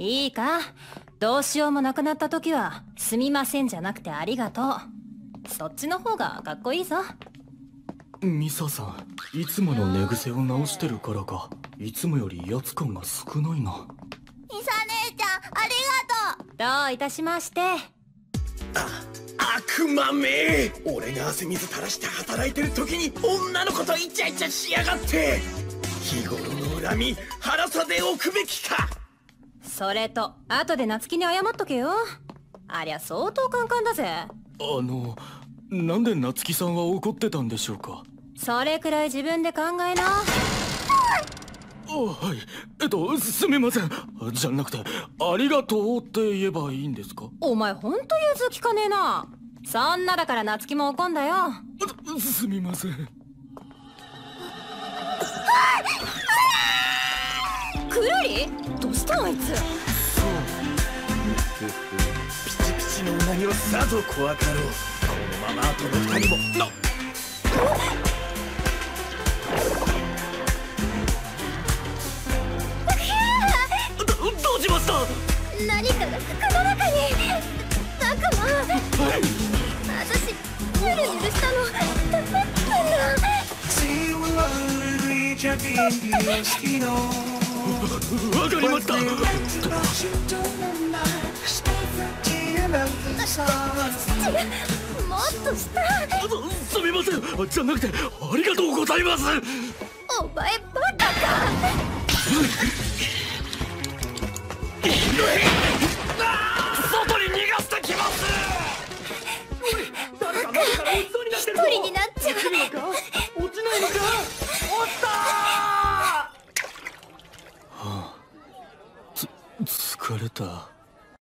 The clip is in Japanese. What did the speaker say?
いいか、どうしようもなくなった時はすみませんじゃなくてありがとう。そっちの方がかっこいいぞ。 ミサさん、いつもの寝癖を直してるからか、いつもより威圧感が少ないな。 ミサ姉ちゃん、ありがとう。 どういたしまして。 悪魔め！俺が汗水垂らして働いてる時に女の子とイチャイチャしやがって。日頃の恨み晴らさでおくべきか。 それと後で夏希に謝っとけよ。ありゃ相当カンカンだぜ。 なんで夏希さんは怒ってたんでしょうか。 それくらい自分で考えな。 はい、すみません。じゃなくて、ありがとうって言えばいいんですか。 お前ほんと融通きかねえな。そんなだから夏希も怒んだよ。 すみません。 くるり、どうしたのあいつ。 ピチピチのうなぎをさぞ怖かろう。このまま後の二人もどうしました。 何かが服の中に。悪魔。 はい。 私ゆるゆるしたのダメだったんだ。 わかりました。 もっとした。 すみません。じゃなくてありがとうございます。 お前バカか。 外に逃がしてきます。 一人になっちゃう。 落ちないのか。落ちたー。 疲れた。